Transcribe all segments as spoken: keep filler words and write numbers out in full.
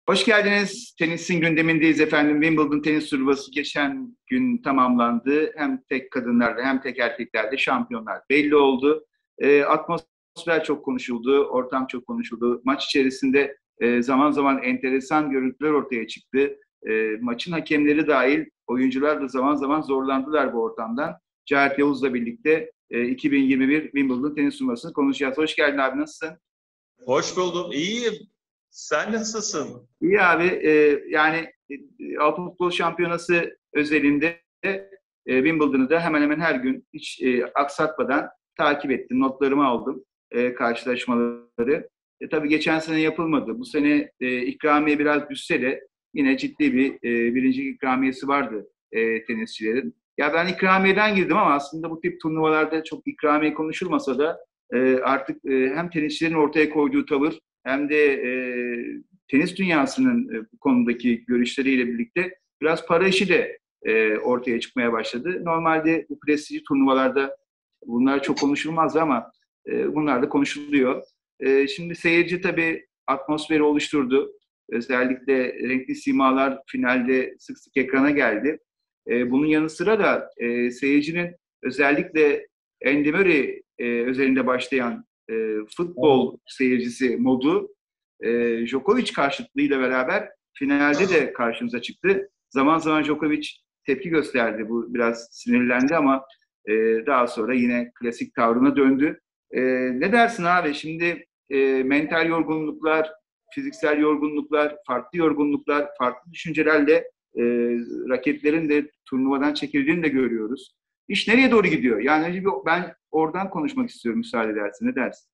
Hoş geldiniz. Tenisin gündemindeyiz efendim. Wimbledon tenis turnuvası geçen gün tamamlandı. Hem tek kadınlarda hem tek erkeklerde şampiyonlar belli oldu. E, atmosfer çok konuşuldu, ortam çok konuşuldu. Maç içerisinde e, zaman zaman enteresan görüntüler ortaya çıktı. E, maçın hakemleri dahil oyuncular da zaman zaman zorlandılar bu ortamdan. Cahit Yavuz'la birlikte e, iki bin yirmi bir Wimbledon tenis turnuvasını konuşacağız. Hoş geldin abi, nasılsın? Hoş buldum. İyiyim. Sen nasılsın? İyi abi, e, yani e, Avrupa Futbol Şampiyonası özelinde e, Wimbledon'ı da hemen hemen her gün hiç e, aksatmadan takip ettim, notlarımı aldım, e, karşılaşmaları. E, tabii geçen sene yapılmadı. Bu sene e, ikramiye biraz düşse de yine ciddi bir e, birinci ikramiyesi vardı e, tenisçilerin. Ya ben ikramiyeden girdim ama aslında bu tip turnuvalarda çok ikramiye konuşulmasa da e, artık e, hem tenisçilerin ortaya koyduğu tavır hem de e, tenis dünyasının e, bu konudaki görüşleriyle birlikte biraz para işi de e, ortaya çıkmaya başladı. Normalde bu prestijli turnuvalarda bunlar çok konuşulmaz ama e, bunlar da konuşuluyor. E, şimdi seyirci tabii atmosferi oluşturdu. Özellikle renkli simalar finalde sık sık ekrana geldi. E, bunun yanı sıra da e, seyircinin özellikle Andy Murray e, özelinde başlayan e, futbol seyircisi modu e, Djokovic karşıtlığıyla beraber finalde de karşımıza çıktı. Zaman zaman Djokovic tepki gösterdi. Bu biraz sinirlendi ama e, daha sonra yine klasik tavrına döndü. E, ne dersin abi? Şimdi e, mental yorgunluklar, fiziksel yorgunluklar, farklı yorgunluklar, farklı düşüncelerle e, raketlerin de turnuvadan çekildiğini de görüyoruz. İş nereye doğru gidiyor? Yani ben oradan konuşmak istiyorum müsaade edersin. Ne dersin?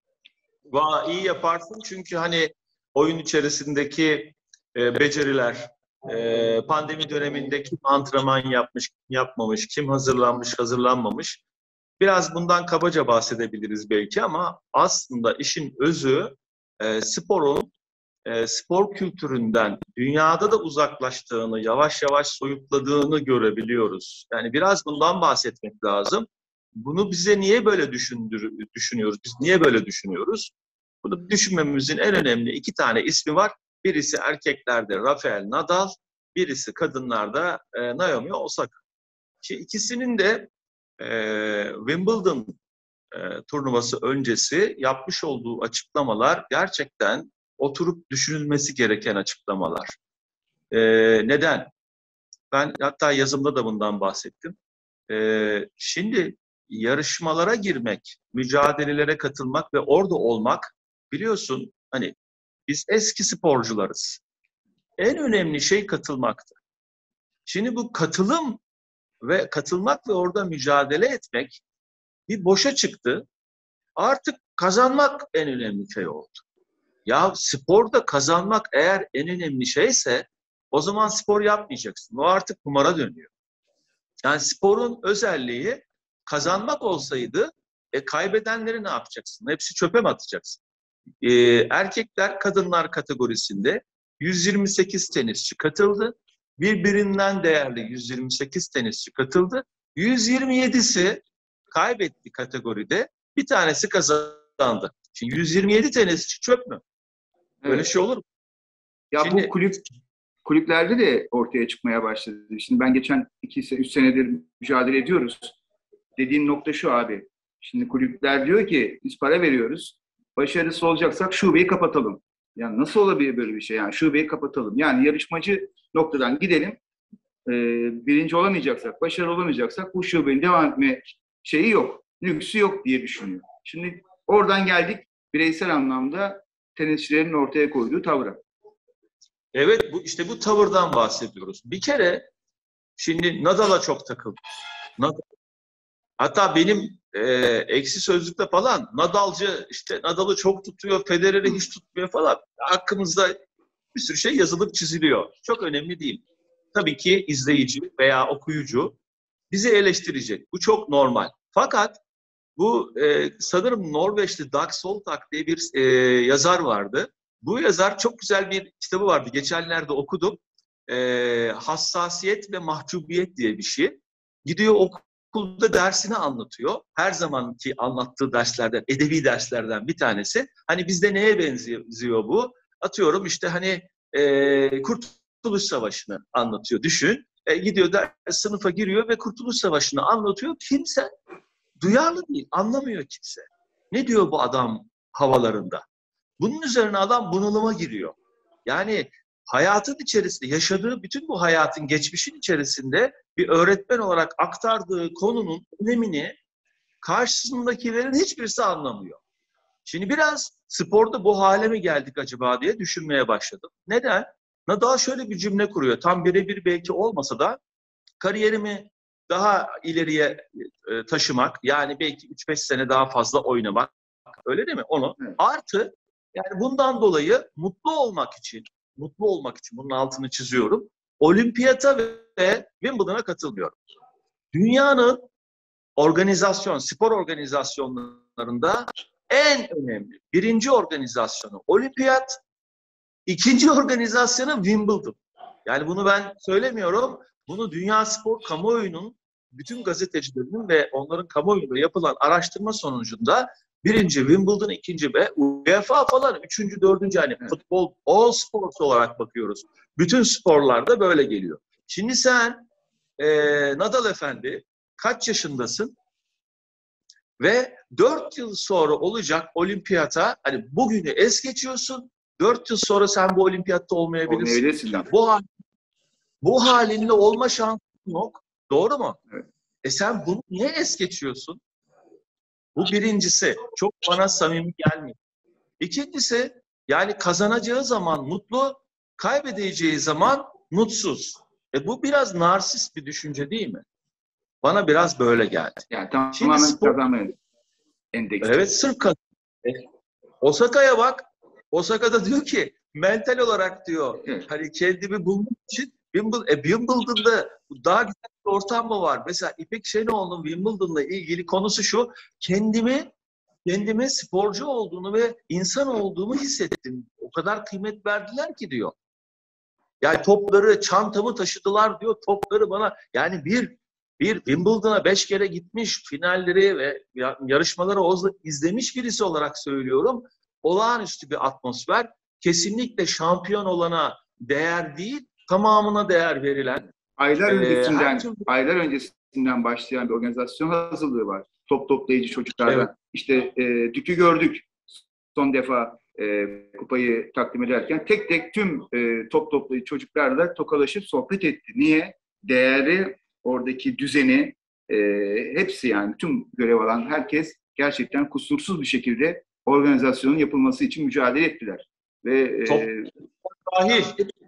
Va iyi yaparsın çünkü hani oyun içerisindeki e, beceriler, e, pandemi döneminde kim antrenman yapmış, kim yapmamış, kim hazırlanmış, hazırlanmamış. Biraz bundan kabaca bahsedebiliriz belki ama aslında işin özü e, sporun e, spor kültüründen dünyada da uzaklaştığını, yavaş yavaş soyutladığını görebiliyoruz. Yani biraz bundan bahsetmek lazım. Bunu bize niye böyle düşündür, düşünüyoruz? Biz niye böyle düşünüyoruz? Bunu düşünmemizin en önemli iki tane ismi var. Birisi erkeklerde Rafael Nadal, birisi kadınlarda e, Naomi Osaka. Ki ikisinin de e, Wimbledon e, turnuvası öncesi yapmış olduğu açıklamalar gerçekten oturup düşünülmesi gereken açıklamalar. E, neden? Ben hatta yazımda da bundan bahsettim. E, şimdi yarışmalara girmek, mücadelelere katılmak ve orada olmak, biliyorsun hani biz eski sporcularız. En önemli şey katılmaktı. Şimdi bu katılım ve katılmak ve orada mücadele etmek bir boşa çıktı. Artık kazanmak en önemli şey oldu. Ya sporda kazanmak eğer en önemli şeyse o zaman spor yapmayacaksın. O artık kumara dönüyor. Yani sporun özelliği kazanmak olsaydı e, kaybedenleri ne yapacaksın? Hepsi çöpe mi atacaksın? E, erkekler kadınlar kategorisinde yüz yirmi sekiz tenisçi katıldı. Birbirinden değerli yüz yirmi sekiz tenisçi katıldı. yüz yirmi yedisi kaybetti kategoride. Bir tanesi kazandı. Şimdi yüz yirmi yedi tenisçi çöp mü? Böyle Evet. şey olur mu? Ya Şimdi bu kulüp kulüplerde de ortaya çıkmaya başladı. Şimdi ben geçen iki, üç senedir mücadele ediyoruz. Dediğin nokta şu abi. Şimdi kulüpler diyor ki biz para veriyoruz. Başarısız olacaksak şubeyi kapatalım. Yani nasıl olabilir böyle bir şey? Yani şubeyi kapatalım. Yani yarışmacı noktadan gidelim. Ee, birinci olamayacaksak, başarılı olamayacaksak bu şubenin devam etme şeyi yok. Lüksü yok diye düşünüyor. Şimdi oradan geldik bireysel anlamda tenisçilerin ortaya koyduğu tavra. evet, bu işte bu tavırdan bahsediyoruz. Bir kere şimdi Nadal'a çok takıldım. Nadal, hatta benim e, eksi sözlükte falan Nadal'cı işte Nadal'ı çok tutuyor, Federer'i hiç tutmuyor falan. Hakkımızda bir sürü şey yazılıp çiziliyor. Çok önemli değil. Tabii ki izleyici veya okuyucu bizi eleştirecek. Bu çok normal. Fakat bu e, sanırım Norveçli Dag Soltak diye bir e, yazar vardı. Bu yazar çok güzel bir kitabı vardı. Geçenlerde okudum. E, Hassasiyet ve Mahcubiyet diye bir şey. Gidiyor okulda dersini anlatıyor. Her zamanki anlattığı derslerden, edebi derslerden bir tanesi. Hani bizde neye benziyor bu? Atıyorum işte hani e, Kurtuluş Savaşı'nı anlatıyor. Düşün. E, gidiyor da sınıfa giriyor ve Kurtuluş Savaşı'nı anlatıyor. Kimse duyarlı değil, anlamıyor kimse. Ne diyor bu adam havalarında? Bunun üzerine adam bunalıma giriyor. Yani hayatın içerisinde, yaşadığı bütün bu hayatın, geçmişin içerisinde bir öğretmen olarak aktardığı konunun önemini karşısındakilerin hiçbirisi anlamıyor. Şimdi biraz sporda bu hale mi geldik acaba diye düşünmeye başladım. Neden? Nadal şöyle bir cümle kuruyor. Tam birebir belki olmasa da kariyerimi daha ileriye e, taşımak, yani belki üç beş sene daha fazla oynamak, öyle değil mi? Onu. Evet. Artı, yani bundan dolayı mutlu olmak için, mutlu olmak için bunun altını çiziyorum. Olimpiyata ve Wimbledon'a katılmıyorum. Dünyanın organizasyon, spor organizasyonlarında en önemli, birinci organizasyonu olimpiyat, ikinci organizasyonu Wimbledon. Yani bunu ben söylemiyorum. Bunu dünya spor kamuoyunun, bütün gazetecilerinin ve onların kamuoyunda yapılan araştırma sonucunda birinci Wimbledon, ikinci ve UEFA falan üçüncü, dördüncü, yani Evet. futbol, all sports olarak bakıyoruz. Bütün sporlarda böyle geliyor. Şimdi sen e, Nadal Efendi kaç yaşındasın? Ve dört yıl sonra olacak olimpiyata, hani bugünü es geçiyorsun, dört yıl sonra sen bu olimpiyatta olmayabilirsin. Olmayabilirsin. Ya bu, hal, bu halinle olma şansın yok. Doğru mu? Evet. E sen bunu niye es geçiyorsun? Bu birincisi. Çok bana samimi gelmiyor. İkincisi, yani kazanacağı zaman mutlu, kaybedeceği zaman mutsuz. E bu biraz narsist bir düşünce değil mi? Bana biraz böyle geldi. Yani tamamen Şimdi spor, kazanma endeksi. evet, sırf kazan. E, Osaka'ya bak. Osaka'da diyor ki mental olarak diyor, Evet. hani kendimi bulmak için Wimbledon, e, Wimbledon'da daha güzel bir ortam mı var? Mesela İpek Şenoğlu'nun Wimbledon'la ilgili konusu şu: kendimi kendime sporcu olduğunu ve insan olduğumu hissettim. O kadar kıymet verdiler ki diyor. Yani topları, çantamı taşıdılar diyor, topları bana. Yani bir bir Wimbledon'a beş kere gitmiş, finalleri ve yarışmaları izlemiş birisi olarak söylüyorum. Olağanüstü bir atmosfer. Kesinlikle şampiyon olana değer değil, tamamına değer verilen. Aylar e, öncesinden her türlü... aylar öncesinden başlayan bir organizasyon hazırlığı var. Top toplayıcı çocuklardan. Evet. İşte e, Dük'ü gördük son defa e, kupayı takdim ederken. Tek tek tüm e, top toplayıcı çocuklarla tokalaşıp sohbet etti. Niye? Değeri, oradaki düzeni, e, hepsi, yani tüm görev alan herkes gerçekten kusursuz bir şekilde organizasyonun yapılması için mücadele ettiler. Ve e, Top dahil.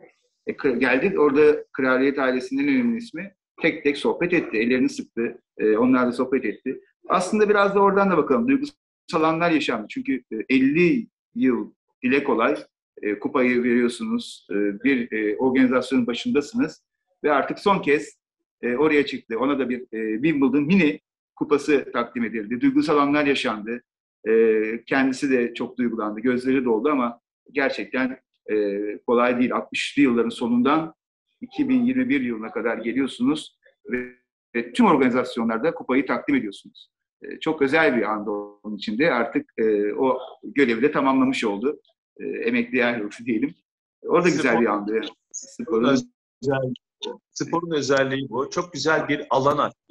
E, geldi orada kraliyet ailesinin en önemli ismi tek tek sohbet etti. Ellerini sıktı. E, onlarla sohbet etti. Aslında biraz da oradan da bakalım. Duygusal anlar yaşandı. Çünkü e, elli yıl dile kolay e, kupayı veriyorsunuz. E, bir e, organizasyonun başındasınız. Ve artık son kez e, oraya çıktı. Ona da bir e, Wimbledon mini kupası takdim edildi. Duygusal anlar yaşandı. E, kendisi de çok duygulandı. Gözleri doldu ama gerçekten e, kolay değil. altmışlı yılların sonundan iki bin yirmi bir yılına kadar geliyorsunuz ve, ve tüm organizasyonlarda kupayı takdim ediyorsunuz. E, çok özel bir anda onun içinde. Artık e, o görevi de tamamlamış oldu. E, emekli ayrılışı diyelim. O da güzel Spor, bir andı. Sporun, özel, sporun özelliği bu. Çok güzel bir alan açtı.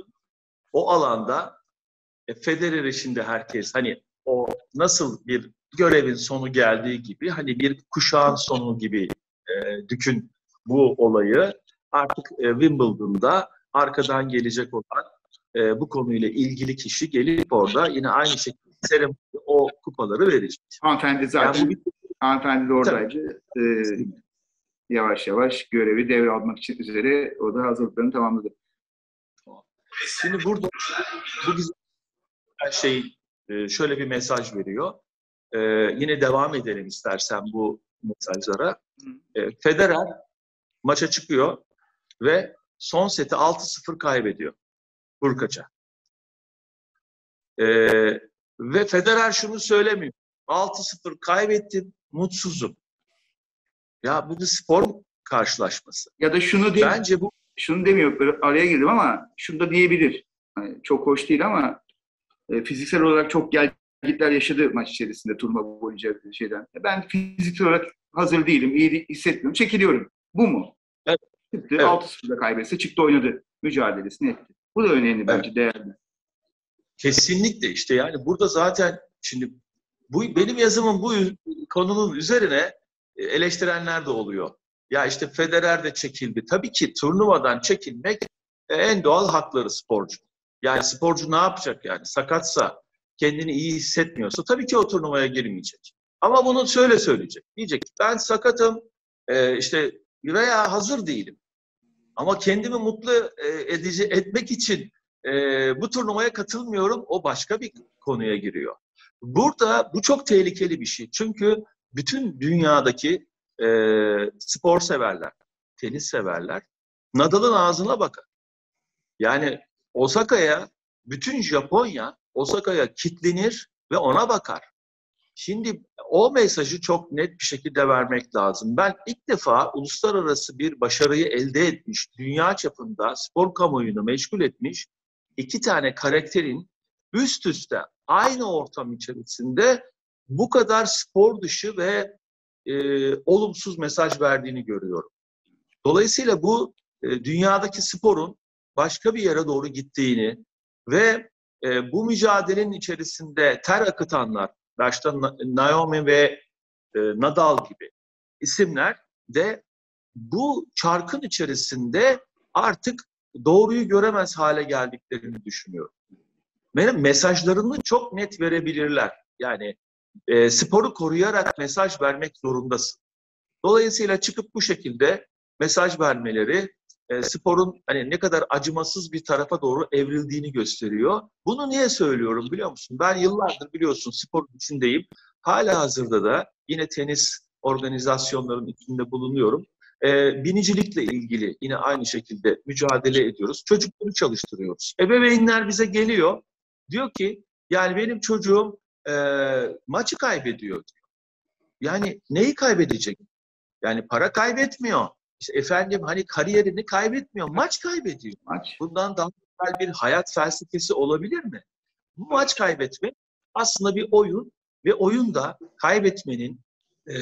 O alanda e, Federer için de herkes, hani o nasıl bir görevin sonu geldiği gibi, hani bir kuşağın sonu gibi e, Dük'ün bu olayı artık e, Wimbledon'da arkadan gelecek olan e, bu konuyla ilgili kişi gelip orada yine aynı şekilde seremonide o kupaları verecek. Hanımefendi zaten, yani bir... hanımefendi de oradaydı. Ee, yavaş yavaş görevi devralmak için üzere o da hazırlıklarını tamamladı. Şimdi burada bu güzel şey şöyle bir mesaj veriyor. Ee, yine devam edelim istersen bu mesajlara. Ee, Federer maça çıkıyor ve son seti altı sıfır kaybediyor Hurkaç'a. Ee, ve Federer şunu söylemiyor: altı sıfır kaybettim, mutsuzum. Ya bu bir spor karşılaşması. Ya da şunu de, bence bu şunu demiyor, araya girdim ama şunu da diyebilir. Yani çok hoş değil ama e, fiziksel olarak çok gelgitler yaşadı maç içerisinde turnuva boyunca şeyden. Ben fiziksel olarak hazır değilim, iyi hissetmiyorum, çekiliyorum. Bu mu? Evet. Çıktı, Evet. altı sıfırda kaybetse çıktı oynadı. Mücadelesini etti. Bu da önemli bence, evet. Değerli. Kesinlikle işte yani burada zaten şimdi bu benim yazımın bu konunun üzerine eleştirenler de oluyor. Ya işte Federer de çekildi. Tabii ki turnuvadan çekilmek en doğal hakları sporcu. Yani sporcu ne yapacak yani? Sakatsa, kendini iyi hissetmiyorsa tabii ki o turnuvaya girmeyecek. Ama bunu şöyle söyleyecek. Diyecek ki ben sakatım e, işte veya hazır değilim. Ama kendimi mutlu edici, etmek için e, bu turnuvaya katılmıyorum. O başka bir konuya giriyor. Burada bu çok tehlikeli bir şey. Çünkü bütün dünyadaki e, spor severler, tenis severler Nadal'ın ağzına bakar. Yani Osaka'ya, bütün Japonya Osaka'ya kitlenir ve ona bakar. Şimdi o mesajı çok net bir şekilde vermek lazım. Ben ilk defa uluslararası bir başarıyı elde etmiş, dünya çapında spor kamuoyunu meşgul etmiş iki tane karakterin üst üste aynı ortam içerisinde bu kadar spor dışı ve e, olumsuz mesaj verdiğini görüyorum. Dolayısıyla bu e, dünyadaki sporun başka bir yere doğru gittiğini ve e, bu mücadelenin içerisinde ter akıtanlar, başta Naomi ve e, Nadal gibi isimler de bu çarkın içerisinde artık doğruyu göremez hale geldiklerini düşünüyorum. Benim mesajlarını çok net verebilirler. Yani e, sporu koruyarak mesaj vermek zorundasın. Dolayısıyla çıkıp bu şekilde mesaj vermeleri e, sporun hani ne kadar acımasız bir tarafa doğru evrildiğini gösteriyor. Bunu niye söylüyorum biliyor musun? Ben yıllardır biliyorsun spor içindeyim. Hala hazırda da yine tenis organizasyonlarının içinde bulunuyorum. E, binicilikle ilgili yine aynı şekilde mücadele ediyoruz. Çocukları çalıştırıyoruz. Ebeveynler bize geliyor. Diyor ki yani benim çocuğum e, maçı kaybediyor diyor. Yani neyi kaybedecek? Yani para kaybetmiyor. İşte efendim hani kariyerini kaybetmiyor. Maç kaybediyor. Maç. Bundan daha güzel bir hayat felsefesi olabilir mi? Bu maç kaybetmek aslında bir oyun ve oyunda kaybetmenin e,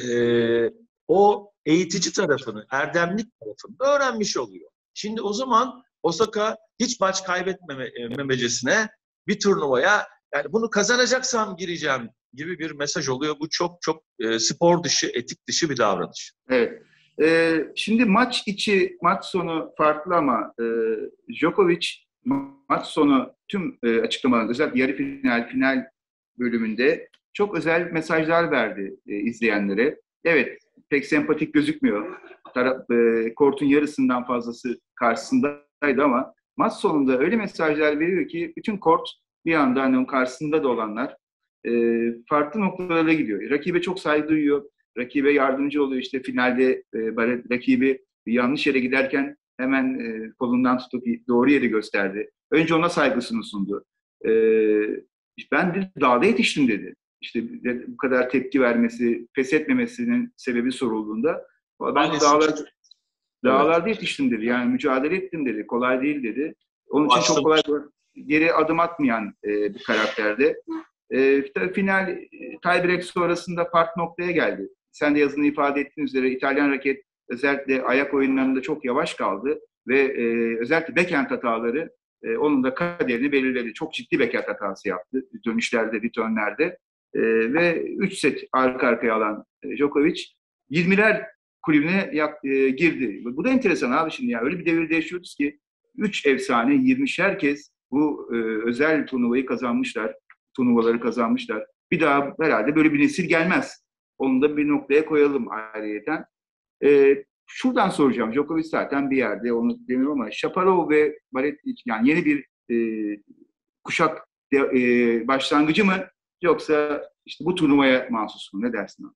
o eğitici tarafını, erdemlik tarafını da öğrenmiş oluyor. Şimdi o zaman Osaka hiç maç kaybetmemecesine bir turnuvaya yani bunu kazanacaksam gireceğim gibi bir mesaj oluyor. Bu çok çok e, spor dışı, etik dışı bir davranış. Evet. Ee, şimdi maç içi, maç sonu farklı ama e, Djokovic maç sonu tüm e, açıklamalar, özellikle yarı final, final bölümünde çok özel mesajlar verdi e, izleyenlere. Evet, pek sempatik gözükmüyor. Taraf, e, kortun yarısından fazlası karşısındaydı ama maç sonunda öyle mesajlar veriyor ki bütün kort bir anda hani onun karşısında da olanlar e, farklı noktalara gidiyor. Rakibe çok saygı duyuyor. Rakibe yardımcı oluyor. İşte finalde e, rakibi yanlış yere giderken hemen e, kolundan tutup doğru yeri gösterdi. Önce ona saygısını sundu. E, ben bir dağda yetiştim dedi. İşte bu kadar tepki vermesi, pes etmemesinin sebebi sorulduğunda ben dağlar, dağlarda evet. yetiştim dedi. Yani mücadele ettim dedi. Kolay değil dedi. Onun için çok kolay geri adım atmayan e, bir karakterde. E, final tiebreak sonrasında farklı noktaya geldi. Sen de yazını ifade ettiğin üzere İtalyan raket özellikle ayak oyunlarında çok yavaş kaldı ve e, özellikle backhand hataları e, onun da kaderini belirledi. Çok ciddi backhand hatası yaptı dönüşlerde, returnlerde e, ve üç set arka arkaya alan e, Djokovic yirmiler kulübüne yak, e, girdi. Bu da enteresan abi şimdi ya. Öyle bir devirde yaşıyoruz ki üç efsane, yirmişer kez bu e, özel turnuvayı kazanmışlar. Turnuvaları kazanmışlar. Bir daha herhalde böyle bir nesil gelmez. Onu da bir noktaya koyalım ayrıyeten. Ee, şuradan soracağım. Djokovic zaten bir yerde onu demiyorum ama Shapovalov ve Barretich yani yeni bir e, kuşak de, e, başlangıcı mı yoksa işte bu turnuvaya mahsus mu? Ne dersin?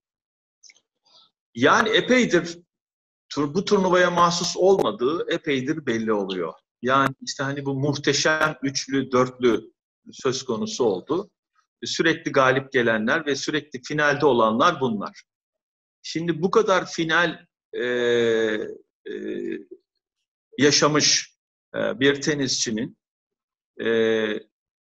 Yani epeydir tur, bu turnuvaya mahsus olmadığı epeydir belli oluyor. Yani işte hani bu muhteşem üçlü, dörtlü söz konusu oldu. Sürekli galip gelenler ve sürekli finalde olanlar bunlar. Şimdi bu kadar final e, e, yaşamış e, bir tenisçinin e,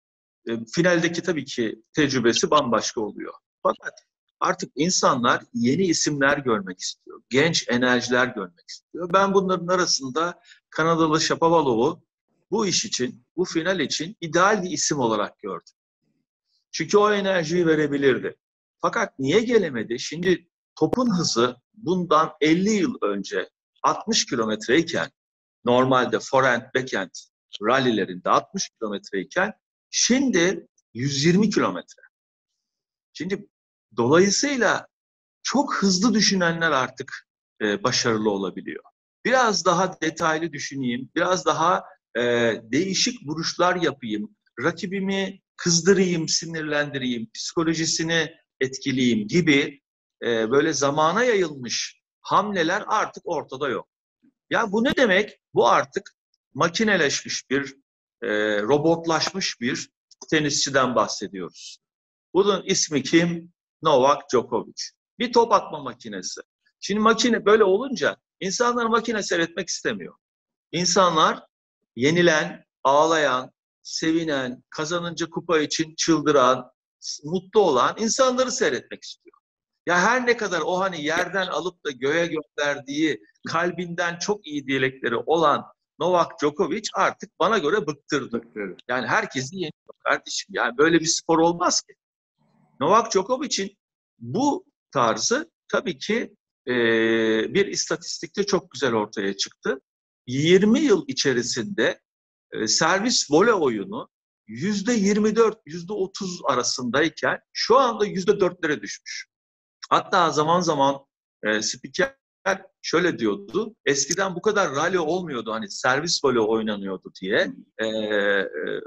e, finaldeki tabii ki tecrübesi bambaşka oluyor. Fakat artık insanlar yeni isimler görmek istiyor. Genç enerjiler görmek istiyor. Ben bunların arasında Kanadalı Shapovalov'u bu iş için, bu final için ideal bir isim olarak gördüm. Çünkü o enerjiyi verebilirdi. Fakat niye gelemedi? Şimdi topun hızı bundan elli yıl önce altmış kilometreyken, normalde forehand, backhand rallilerinde altmış kilometreyken şimdi yüz yirmi kilometre. Şimdi dolayısıyla çok hızlı düşünenler artık e, başarılı olabiliyor. Biraz daha detaylı düşüneyim, biraz daha e, değişik vuruşlar yapayım, rakibimi kızdırayım, sinirlendireyim, psikolojisini etkileyeyim gibi e, böyle zamana yayılmış hamleler artık ortada yok. Ya bu ne demek? Bu artık makineleşmiş bir, e, robotlaşmış bir tenisçiden bahsediyoruz. Bunun ismi kim? Novak Djokovic. Bir top atma makinesi. Şimdi makine böyle olunca insanlar makine seyretmek istemiyor. İnsanlar yenilen, ağlayan, sevinen, kazanınca kupa için çıldıran, mutlu olan insanları seyretmek istiyor. Ya her ne kadar o hani yerden alıp da göğe gönderdiği kalbinden çok iyi dilekleri olan Novak Djokovic artık bana göre bıktırdı. Yani herkesi yeniyor kardeşim. Yani böyle bir spor olmaz ki. Novak Djokovic'in bu tarzı tabii ki e, bir istatistikte çok güzel ortaya çıktı. yirmi yıl içerisinde e, servis voley oyunu yüzde yirmi dört, yüzde otuz arasındayken şu anda yüzde dörtlere düşmüş. Hatta zaman zaman e, spiker şöyle diyordu, eskiden bu kadar rally olmuyordu, hani servis voley oynanıyordu diye. E, e,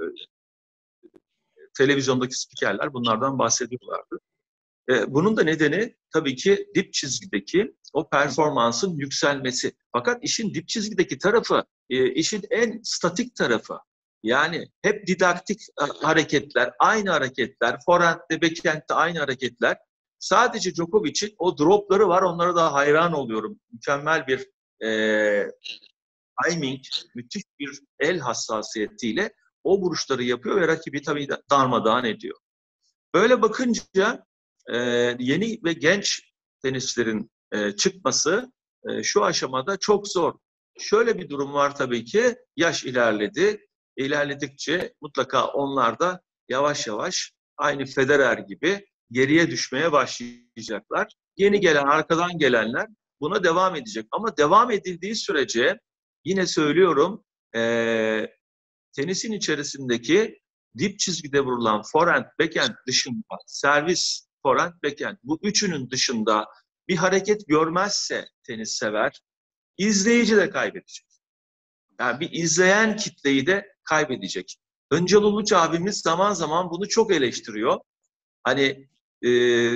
televizyondaki spikerler bunlardan bahsediyorlardı. E, bunun da nedeni tabii ki dip çizgideki o performansın yükselmesi. Fakat işin dip çizgideki tarafı, e, işin en statik tarafı. Yani hep didaktik hareketler, aynı hareketler, forehand'de, backhand'de aynı hareketler. Sadece Djokovic'in o dropları var, onlara da hayran oluyorum. Mükemmel bir e, timing, müthiş bir el hassasiyetiyle o vuruşları yapıyor ve rakibi tabii darmadağın ediyor. Böyle bakınca e, yeni ve genç tenisçilerin e, çıkması e, şu aşamada çok zor. Şöyle bir durum var tabii ki, yaş ilerledi. İlerledikçe mutlaka onlar da yavaş yavaş aynı Federer gibi geriye düşmeye başlayacaklar. Yeni gelen, arkadan gelenler buna devam edecek. Ama devam edildiği sürece yine söylüyorum, e, tenisin içerisindeki dip çizgide vurulan forehand, backhand dışında, servis, forehand, backhand, bu üçünün dışında bir hareket görmezse tenis sever, izleyici de kaybedecek. Yani bir izleyen kitleyi de kaybedecek. Öncel Uluç abimiz zaman zaman bunu çok eleştiriyor. Hani e,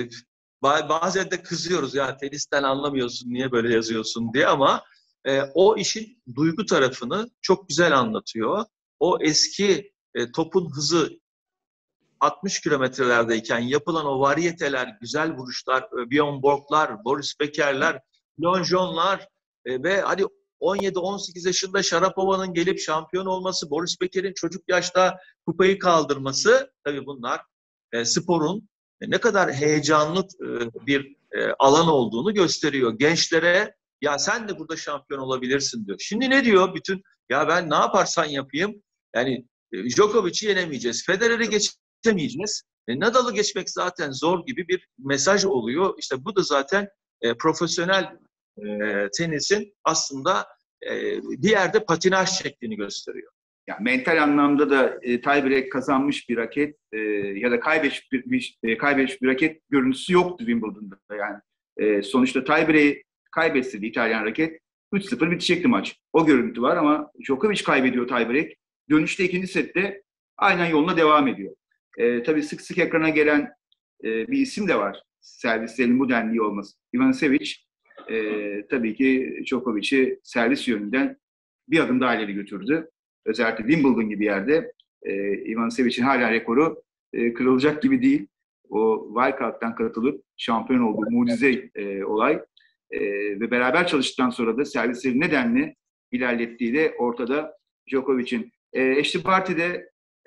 bazen de kızıyoruz, ya tenisten anlamıyorsun, niye böyle yazıyorsun diye, ama e, o işin duygu tarafını çok güzel anlatıyor. O eski e, topun hızı altmış kilometrelerdeyken yapılan o varyeteler, güzel vuruşlar, Björn Borg'lar, Boris Beker'ler, Leon John'lar e, ve hadi on yedi on sekiz yaşında Sharapova'nın gelip şampiyon olması, Boris Beker'in çocuk yaşta kupayı kaldırması, tabii bunlar e, sporun e, ne kadar heyecanlı e, bir e, alan olduğunu gösteriyor. Gençlere ya sen de burada şampiyon olabilirsin diyor. Şimdi ne diyor? Bütün ya ben ne yaparsan yapayım, yani e, Djokovic'i yenemeyeceğiz, Federer'i geçemeyeceğiz. E, Nadal'ı geçmek zaten zor gibi bir mesaj oluyor. İşte bu da zaten e, profesyonel e, tenisin aslında e, bir yerde patinaj şeklini gösteriyor. Yani mental anlamda da e, tiebreak kazanmış bir raket e, ya da kaybetmiş bir, bir, e, kaybetmiş bir raket görüntüsü yoktu Wimbledon'da. Yani e, sonuçta tiebreak'i kaybetse de İtalyan raket üç sıfır bitecekti maç. O görüntü var ama Djokovic kaybediyor tiebreak. Dönüşte ikinci sette aynen yoluna devam ediyor. E, tabii sık sık ekrana gelen e, bir isim de var. Servislerin bu denli olması. Ivanisevic e, tabii ki Djokovic'i servis yönünden bir adım daha ileri götürdü. Özellikle Wimbledon gibi yerde e, Ivanisevic'in hala rekoru e, kırılacak gibi değil. O wildcard'dan katılıp şampiyon olduğu mucize e, olay e, ve beraber çalıştıktan sonra da servisleri nedenli ilerlettiği de ortada Djokovic'in. E, Ashley Barty'de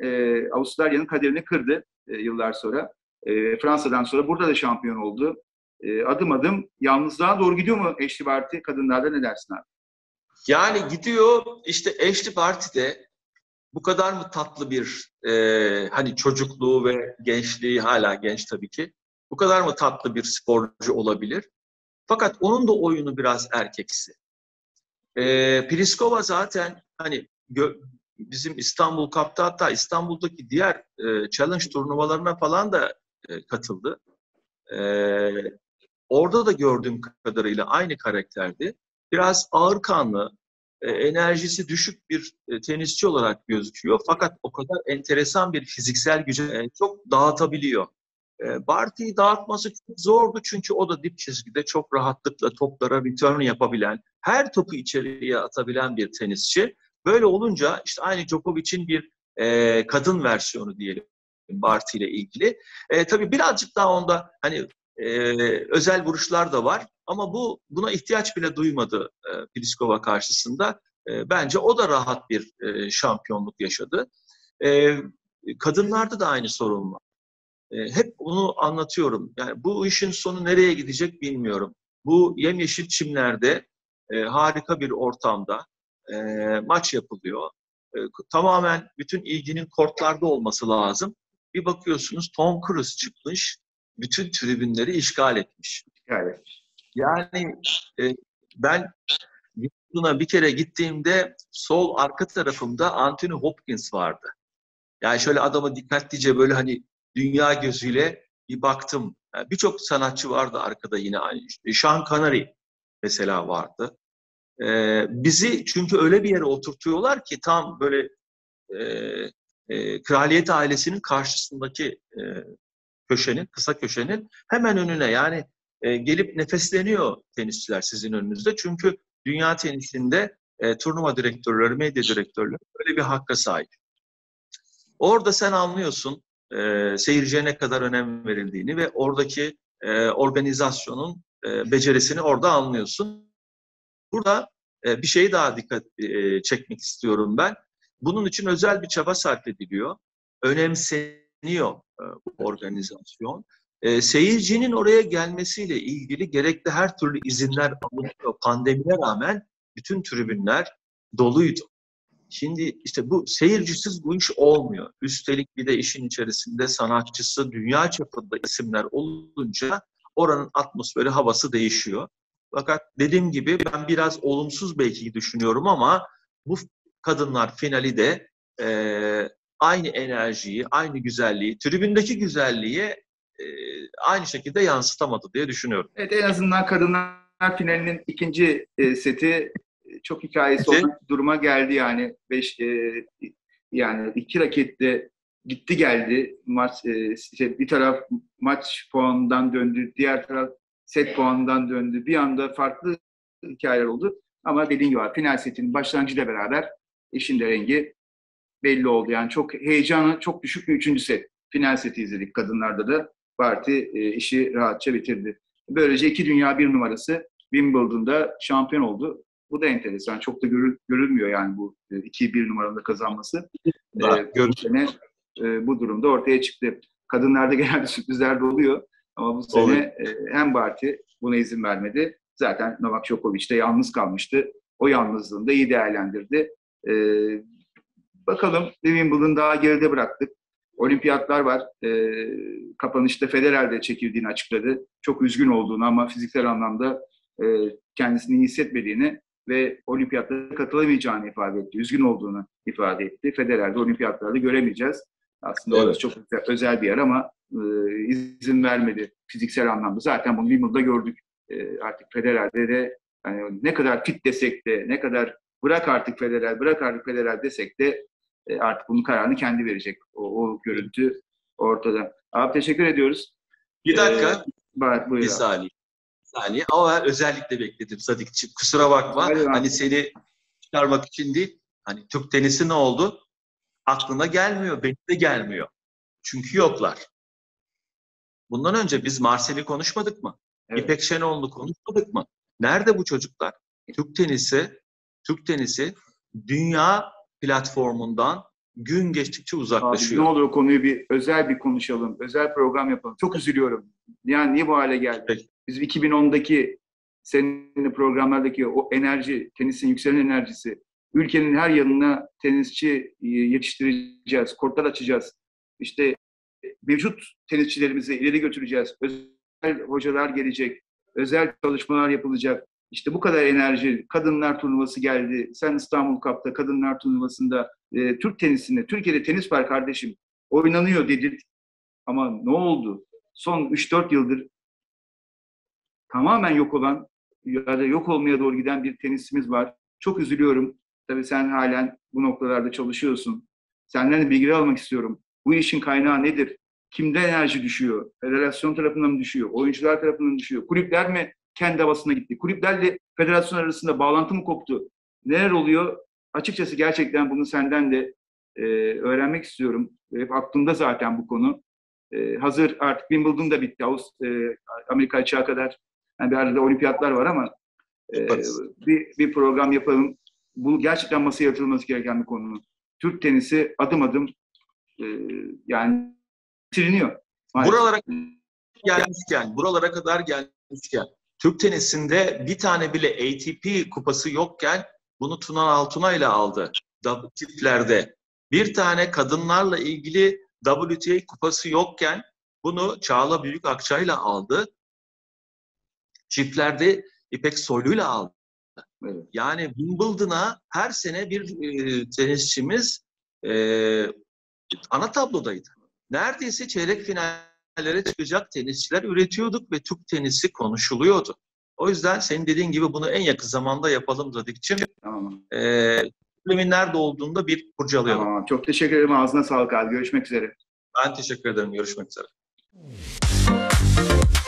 e, Avustralya'nın kaderini kırdı e, yıllar sonra. E, Fransa'dan sonra burada da şampiyon oldu. E, adım adım yalnızlığa doğru gidiyor mu Ashley Barty kadınlarda, ne dersin abi? Yani gidiyor işte Ashley Barty'de bu kadar mı tatlı bir e, hani çocukluğu ve gençliği, hala genç tabii ki, bu kadar mı tatlı bir sporcu olabilir? Fakat onun da oyunu biraz erkeksi. E, Pliskova zaten hani gö- bizim İstanbul Cup'ta, hatta İstanbul'daki diğer e, challenge turnuvalarına falan da e, katıldı. E, Orada da gördüğüm kadarıyla aynı karakterdi. Biraz ağırkanlı, e, enerjisi düşük bir e, tenisçi olarak gözüküyor. Fakat o kadar enteresan bir fiziksel gücü e, çok dağıtabiliyor. E, Barty'yi dağıtması çok zordu çünkü o da dip çizgide çok rahatlıkla toplara return yapabilen, her topu içeriye atabilen bir tenisçi. Böyle olunca işte aynı Djokovic'in bir e, kadın versiyonu diyelim Barty ile ilgili. E, tabii birazcık daha onda hani Ee, özel vuruşlar da var ama bu buna ihtiyaç bile duymadı e, Pliskova karşısında. E, bence o da rahat bir e, şampiyonluk yaşadı. E, Kadınlarda da aynı sorun var. E, hep bunu anlatıyorum. Yani bu işin sonu nereye gidecek bilmiyorum. Bu yemyeşil çimlerde e, harika bir ortamda e, maç yapılıyor. E, tamamen bütün ilginin kortlarda olması lazım. Bir bakıyorsunuz Tom Cruise çıkmış, bütün tribünleri işgal etmiş. Evet. Yani e, ben buna bir kere gittiğimde sol arka tarafımda Anthony Hopkins vardı. Yani şöyle adama dikkatlice böyle hani dünya gözüyle bir baktım. Yani birçok sanatçı vardı arkada yine aynı. İşte Sean Connery mesela vardı. Ee, bizi çünkü öyle bir yere oturtuyorlar ki tam böyle e, e, kraliyet ailesinin karşısındaki e, köşenin, kısa köşenin hemen önüne, yani e, gelip nefesleniyor tenisçiler sizin önünüzde. Çünkü dünya tenisinde e, turnuva direktörleri, medya direktörleri böyle bir hakka sahip. Orada sen anlıyorsun e, seyirciye ne kadar önem verildiğini ve oradaki e, organizasyonun e, becerisini orada anlıyorsun. Burada e, bir şeyi daha dikkat e, çekmek istiyorum ben. Bunun için özel bir çaba sarf ediliyor. Önemseniyor e, bu organizasyon. E, seyircinin oraya gelmesiyle ilgili gerekli her türlü izinler alınıyor. Pandemiye rağmen bütün tribünler doluydu. Şimdi işte bu seyircisiz bu iş olmuyor. Üstelik bir de işin içerisinde sanatçısı, dünya çapında isimler olunca oranın atmosferi, havası değişiyor. Fakat dediğim gibi ben biraz olumsuz belki düşünüyorum ama bu kadınlar finali de e, aynı enerjiyi, aynı güzelliği, tribündeki güzelliği e, aynı şekilde yansıtamadı diye düşünüyorum. Evet, en azından kadınlar finalinin ikinci e, seti e, çok hikayesi Evet. olan duruma geldi yani. Beş, e, yani iki raketle gitti geldi. Maç e, işte bir taraf maç puanından döndü, diğer taraf set puanından döndü. Bir anda farklı hikayeler oldu. Ama dediğim gibi final setinin başlangıcıyla beraber işin de rengi belli oldu. Yani çok heyecanı çok düşük bir üçüncü set. Final seti izledik kadınlarda da. Barty e, işi rahatça bitirdi. Böylece iki dünya bir numarası Wimbledon'da şampiyon oldu. Bu da enteresan. Çok da görül, görülmüyor yani bu e, iki bir numaranın da kazanması. E, bu sene e, bu durumda ortaya çıktı. Kadınlarda genelde sürprizler de oluyor. Ama bu sene e, hem Barty buna izin vermedi. Zaten Novak Djokovic de yalnız kalmıştı. O yalnızlığını da iyi değerlendirdi. E, Bakalım, Wimbledon'u daha geride bıraktık. Olimpiyatlar var. E, kapanışta Federer de çekildiğini açıkladı. Çok üzgün olduğunu ama fiziksel anlamda e, kendisini iyi hissetmediğini ve olimpiyatlara katılamayacağını ifade etti. Üzgün olduğunu ifade etti. Federer'de olimpiyatlarda göremeyeceğiz. Aslında Evet. orası çok özel bir yer ama e, izin vermedi fiziksel anlamda. Zaten bunu Wimbledon'da gördük. E, artık Federer'de de yani ne kadar fit desek de, ne kadar bırak artık Federer, bırak artık Federer desek de e, artık bunun kararını kendi verecek. O, o görüntü ortada. Abi teşekkür ediyoruz. Bir dakika. Ee, buyur bir abi. saniye. Bir saniye. Ama ben özellikle bekledim Sadik'ciğim. Kusura bakma. Hadi hani seni çıkarmak için değil. Hani Türk tenisi ne oldu? Aklına gelmiyor. Benim de gelmiyor. Çünkü yoklar. Bundan önce biz Marcel'i konuşmadık mı? Evet. İpek Şenol'u konuşmadık mı? Nerede bu çocuklar? Türk tenisi, Türk tenisi dünya platformundan gün geçtikçe Abi, uzaklaşıyor. ne olur o konuyu bir özel bir konuşalım. Özel program yapalım. Çok üzülüyorum. Yani niye bu hale geldi? Peki. Biz iki bin ondaki seninle programlardaki o enerji, tenisin yükselen enerjisi, ülkenin her yanına tenisçi yetiştireceğiz, kortlar açacağız. İşte mevcut tenisçilerimizi ileri götüreceğiz. Özel hocalar gelecek, özel çalışmalar yapılacak. İşte bu kadar enerji, kadınlar turnuvası geldi. Sen İstanbul Cup'ta kadınlar turnuvasında e, Türk tenisinde, Türkiye'de tenis var kardeşim, oynanıyor dedik. Ama ne oldu? Son üç dört yıldır tamamen yok olan ya da yok olmaya doğru giden bir tenisimiz var. Çok üzülüyorum. Tabii sen halen bu noktalarda çalışıyorsun. Senden de bilgiler almak istiyorum. Bu işin kaynağı nedir? Kimde enerji düşüyor? Federasyon tarafından mı düşüyor? Oyuncular tarafından mı düşüyor? Kulüpler mi kendi havasına gitti? Kulüplerle federasyon arasında bağlantı mı koptu? Neler oluyor? Açıkçası gerçekten bunu senden de e, öğrenmek istiyorum. Hep aklımda zaten bu konu. E, hazır artık Wimbledon da bitti. Avust e, Amerika açığa kadar. Yani bir arada olimpiyatlar var ama e, bir, bir program yapalım. Bu gerçekten masaya yatırılması gereken bir konu. Türk tenisi adım adım e, yani siliniyor. Buralara gelmişken, buralara kadar gelmişken, Türk tenisinde bir tane bile A T P kupası yokken bunu Tuna Altunay ile aldı. Çiftlerde. Bir tane kadınlarla ilgili W T A kupası yokken bunu Çağla Büyükakçay'la aldı. Çiftlerde İpek Soylu'yla aldı. Evet. Yani Wimbledon'a her sene bir e, tenisçimiz e, ana tablodaydı. Neredeyse çeyrek finallere çıkacak tenisçiler üretiyorduk ve Türk tenisi konuşuluyordu. O yüzden senin dediğin gibi bunu en yakın zamanda yapalım Zadik'ciğim. Tamam. Ee, problemin nerede olduğunda bir kurcalayalım. Tamam. Çok teşekkür ederim. Ağzına sağlık abi. Görüşmek üzere. Ben teşekkür ederim. Görüşmek üzere.